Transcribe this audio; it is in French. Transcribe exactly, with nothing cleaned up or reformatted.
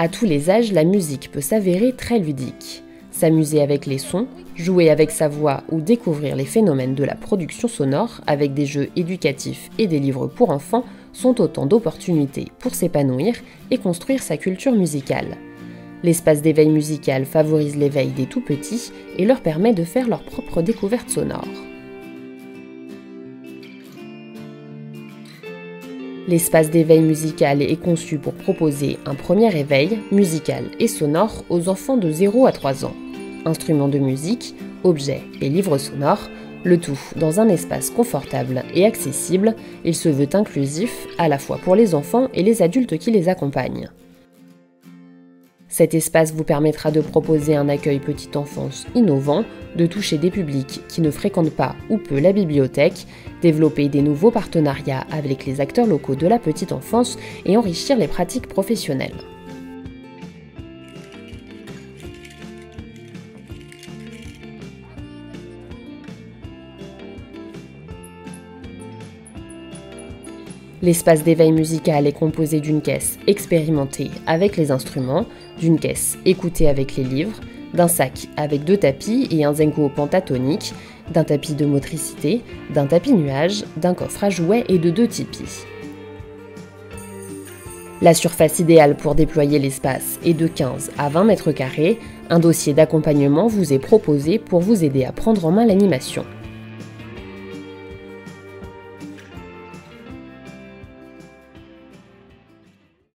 À tous les âges, la musique peut s'avérer très ludique. S'amuser avec les sons, jouer avec sa voix ou découvrir les phénomènes de la production sonore avec des jeux éducatifs et des livres pour enfants sont autant d'opportunités pour s'épanouir et construire sa culture musicale. L'espace d'éveil musical favorise l'éveil des tout-petits et leur permet de faire leur propre découverte sonore. L'espace d'éveil musical est conçu pour proposer un premier éveil musical et sonore aux enfants de zéro à trois ans. Instruments de musique, objets et livres sonores, le tout dans un espace confortable et accessible, il se veut inclusif à la fois pour les enfants et les adultes qui les accompagnent. Cet espace vous permettra de proposer un accueil petite enfance innovant, de toucher des publics qui ne fréquentent pas ou peu la bibliothèque, développer des nouveaux partenariats avec les acteurs locaux de la petite enfance et enrichir les pratiques professionnelles. L'espace d'éveil musical est composé d'une caisse expérimentée avec les instruments, d'une caisse écoutée avec les livres, d'un sac avec deux tapis et un zengo pentatonique, d'un tapis de motricité, d'un tapis nuage, d'un coffre à jouets et de deux tipis. La surface idéale pour déployer l'espace est de quinze à vingt mètres carrés. Un dossier d'accompagnement vous est proposé pour vous aider à prendre en main l'animation.